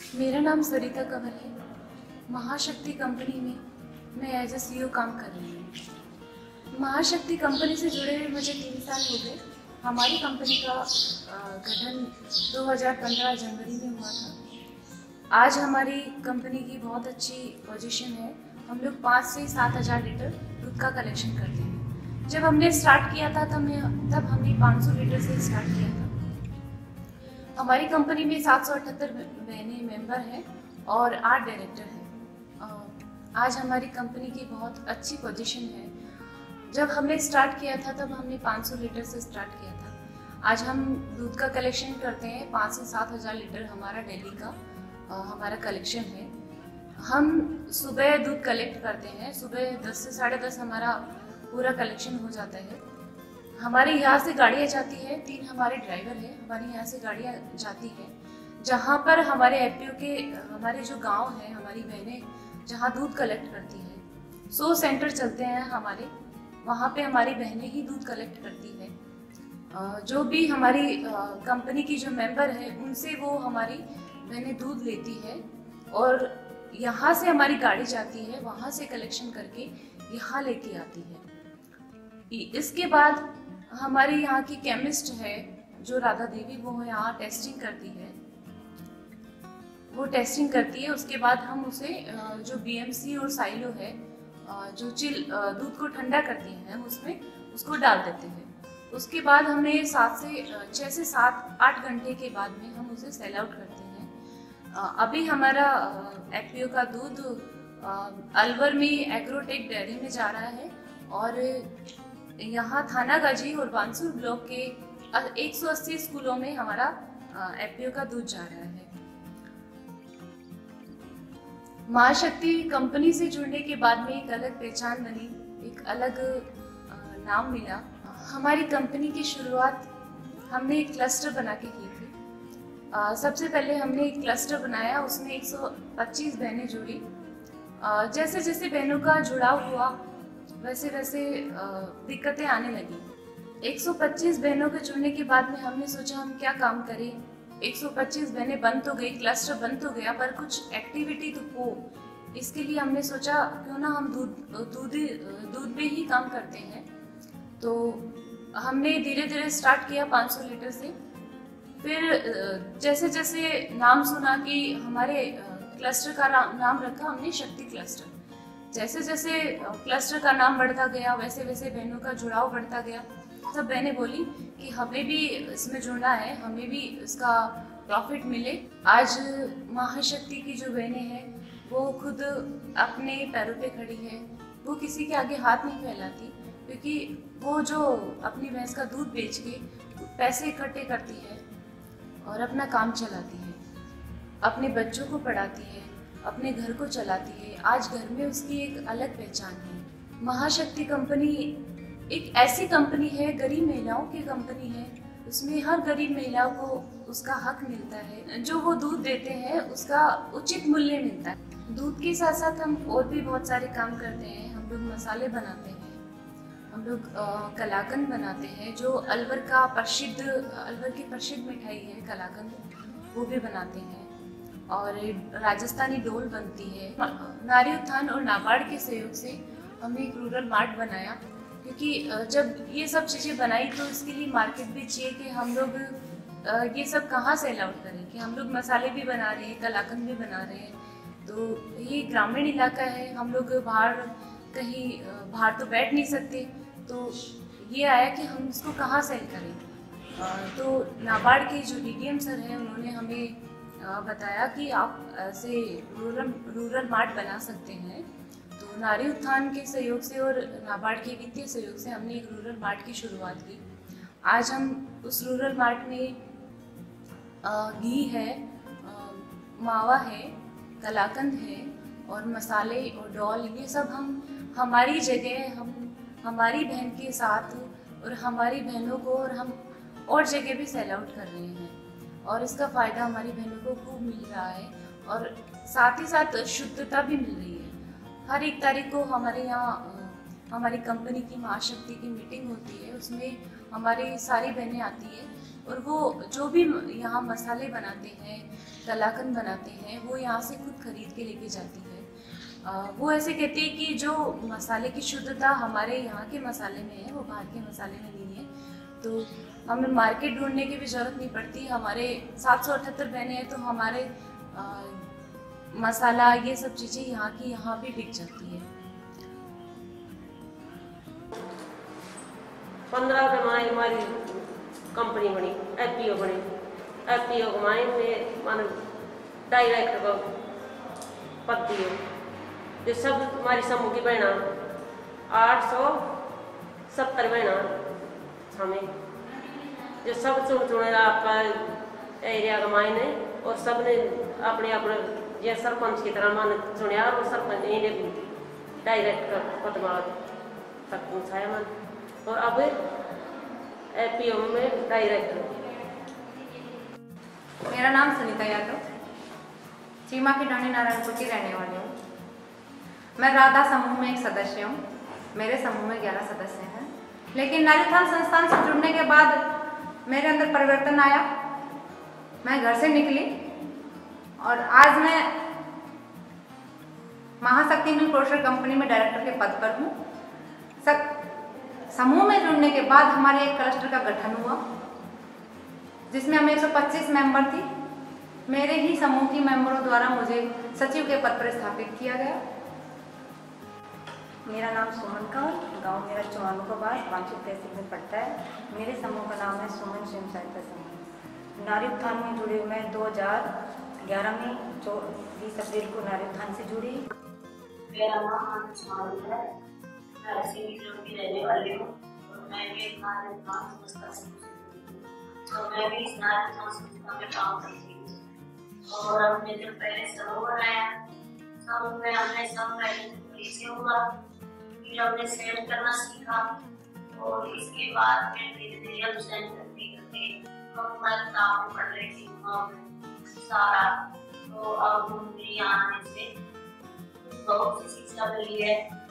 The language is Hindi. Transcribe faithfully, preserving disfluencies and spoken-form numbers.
मेरा नाम सरिता कंवर है। महा शक्ति कंपनी में मैं एज ए सीईओ काम कर रही हूँ। महा शक्ति कंपनी से जुड़े हुए मुझे तीन साल हो गए। हमारी कंपनी का गठन दो हज़ार पंद्रह जनवरी में हुआ था। आज हमारी कंपनी की बहुत अच्छी पोजीशन है। हम लोग पाँच से सात हज़ार लीटर दूध का कलेक्शन करते हैं। जब हमने स्टार्ट किया था तब तब हमने पाँच सौ लीटर से स्टार्ट किया था। हमारी कंपनी में सात सौ अठहत्तर बहनें मेंबर हैं और आठ डायरेक्टर हैं। आज हमारी कंपनी की बहुत अच्छी पोजीशन है। जब हमने स्टार्ट किया था तब हमने पाँच सौ लीटर से स्टार्ट किया था। आज हम दूध का कलेक्शन करते हैं। पाँच से सात हज़ार लीटर हमारा डेली का आ, हमारा कलेक्शन है। हम सुबह दूध कलेक्ट करते हैं। सुबह दस से साढ़े दस हमारा पूरा कलेक्शन हो जाता है। हमारे यहाँ से गाड़ियाँ जाती है, तीन हमारे ड्राइवर हैं। हमारे यहाँ से गाड़ियाँ जाती है जहाँ पर हमारे एपीओ के हमारे जो गांव हैं, हमारी बहनें जहाँ दूध कलेक्ट करती है। सौ सेंटर चलते हैं हमारे, वहाँ पे हमारी बहनें ही दूध कलेक्ट करती है। जो भी हमारी कंपनी की जो मेंबर है उनसे वो हमारी बहनें दूध लेती है और यहाँ से हमारी गाड़ी जाती है, वहाँ से कलेक्शन करके यहाँ लेके आती है। इसके बाद हमारे यहाँ की केमिस्ट है जो राधा देवी, वो यहाँ टेस्टिंग करती है। वो टेस्टिंग करती है। उसके बाद हम उसे जो बीएमसी और साइलो है जो चिल दूध को ठंडा करती हैं, हम उसमें उसको डाल देते हैं। उसके बाद हमें सात से छः से सात आठ घंटे के बाद में हम उसे सेल आउट करते हैं। अभी हमारा एपीओ का दूध अलवर में एग्रोटेक डेयरी में जा रहा है और यहाँ थाना गाजी और बांसुर ब्लॉक के एक सौ अस्सी स्कूलों में हमारा एपीओ का दूध जा रहा है। महा शक्ति कंपनी से जुड़ने के बाद में एक अलग पहचान बनी, एक अलग नाम मिला। हमारी कंपनी की शुरुआत हमने एक क्लस्टर बना के की थी। आ, सबसे पहले हमने एक क्लस्टर बनाया, उसमें एक सौ पच्चीस बहनें जुड़ी। आ, जैसे जैसे बहनों का जुड़ाव हुआ वैसे वैसे दिक्कतें आने लगी। एक सौ पच्चीस बहनों के जुड़ने के बाद में हमने सोचा हम क्या काम करें। एक सौ पच्चीस बहनें बन तो गई, क्लस्टर बन तो गया, पर कुछ एक्टिविटी तो हो। इसके लिए हमने सोचा क्यों ना हम दूध दूध दूध में ही काम करते हैं। तो हमने धीरे धीरे स्टार्ट किया पाँच सौ लीटर से। फिर जैसे जैसे नाम सुना कि हमारे क्लस्टर का नाम रखा हमने शक्ति क्लस्टर। जैसे जैसे क्लस्टर का नाम बढ़ता गया वैसे वैसे बहनों का जुड़ाव बढ़ता गया। सब बहनें बोली कि हमें भी इसमें जुड़ना है, हमें भी इसका प्रॉफिट मिले। आज महाशक्ति की जो बहनें हैं वो खुद अपने पैरों पे खड़ी है। वो किसी के आगे हाथ नहीं फैलाती, क्योंकि वो जो अपनी भैंस का दूध बेच के पैसे इकट्ठे करती है और अपना काम चलाती है, अपने बच्चों को पढ़ाती है, अपने घर को चलाती है। आज घर में उसकी एक अलग पहचान है। महाशक्ति कंपनी एक ऐसी कंपनी है, गरीब महिलाओं की कंपनी है। उसमें हर गरीब महिलाओं को उसका हक मिलता है। जो वो दूध देते हैं उसका उचित मूल्य मिलता है। दूध के साथ साथ हम और भी बहुत सारे काम करते हैं। हम लोग मसाले बनाते हैं, हम लोग कलाकंद बनाते हैं, जो अलवर का प्रसिद्ध अलवर की प्रसिद्ध मिठाई है कलाकंद, वो भी बनाते हैं। और राजस्थानी डोल बनती है। नारी उत्थान और नाबार्ड के सहयोग से हमने एक रूरल मार्ट बनाया, क्योंकि जब ये सब चीज़ें बनाई तो इसके लिए मार्केट भी चाहिए कि हम लोग ये सब कहाँ सेल आउट करें। कि हम लोग मसाले भी बना रहे हैं, कलाकंद भी बना रहे हैं, तो ये ग्रामीण इलाका है। हम लोग बाहर कहीं बाहर तो बैठ नहीं सकते, तो ये आया कि हम इसको कहाँ सेल करें। तो नाबार्ड के जो डीडीएम सर हैं उन्होंने हमें बताया कि आप ऐसे रूरल रूरल मार्ट बना सकते हैं। तो नारी उत्थान के सहयोग से और नाबार्ड के वित्तीय सहयोग से हमने एक रूरल मार्ट की शुरुआत की। आज हम उस रूरल मार्ट में घी है, मावा है, कलाकंद है और मसाले और डॉल, ये सब हम हमारी जगह हम हमारी बहन के साथ और हमारी बहनों को और हम और जगह भी सेल आउट कर रहे हैं। और इसका फ़ायदा हमारी बहनों को खूब मिल रहा है और साथ ही साथ शुद्धता भी मिल रही है। हर एक तारीख को हमारे यहाँ हमारी कंपनी की महाशक्ति की मीटिंग होती है, उसमें हमारी सारी बहनें आती है और वो जो भी यहाँ मसाले बनाते हैं, कलाकंद बनाते हैं, वो यहाँ से खुद खरीद के लेके जाती है। आ, वो ऐसे कहती है कि जो मसाले की शुद्धता हमारे यहाँ के मसाले में है वो बाहर के मसाले में नहीं है, तो हमें मार्केट ढूंढने की भी ज़रूरत नहीं पड़ती। हमारे सात सौ अठहत्तर बहनें हैं तो हमारे आ, मसाला ये सब चीज़ें यहाँ की यहाँ भी बिक जाती है। पंद्रह के माए हमारी कंपनी बनी, एफपीओ बनी। एफपीओ के माए में मान डायरेक्टर का पद दियो। जो सब हमारी समूह की बहना आठ सौ सत्तर बहना हमें जो सब चुन चुने आपका एरिया का मायने और सब ने अपने अपने ये सरपंच की तरह मान चुनिया और सरपंच ने डायरेक्ट कर पदभार तक पहुँचाया मन। और अब एपीओ में डायरेक्टर। मेरा नाम सुनीता यादव, चीमा की ढाणी नारायणपुर की रहने वाली हूँ। मैं राधा समूह में एक सदस्य हूँ। मेरे समूह में ग्यारह सदस्य हैं, लेकिन नारी उत्थान संस्थान से जुड़ने के बाद मेरे अंदर परिवर्तन आया। मैं घर से निकली और आज मैं महाशक्ति मिल्क प्रोडक्शन कंपनी में डायरेक्टर के पद पर हूँ। समूह में जुड़ने के बाद हमारे एक क्लस्टर का गठन हुआ, जिसमें हम एक सौ पच्चीस मेंबर थी। मेरे ही समूह की मेंबरों द्वारा मुझे सचिव के पद पर स्थापित किया गया। मेरा नाम सुमन कौर, गांव मेरा चौवानों का बास वांछित तहसील में पड़ता है। मेरे समूह का नाम है सुमन स्वयं सहायता समूह। नारी उत्थान में जुड़े मैं दो हज़ार ग्यारह में चौबीस अप्रैल को नारी उत्थान से जुड़ी। मेरा नाम है, मैं सीमित की रहने वाली हूँ और मैं भी नारी उत्थान संस्था से तो मैं भी इस नारी उत्थान संस्था में काम करती हूँ। और हमने जब पहले समूह बनाया, समूह में हमने सब पहले पुलिस हुआ, फिर हमने सेल करना सीखा और इसके बाद फिर धीरे धीरे हम सेल करते करते हम हमारा काम कर रहे थे सारा। तो अब मुझे आने से बहुत सी शिक्षा मिली है।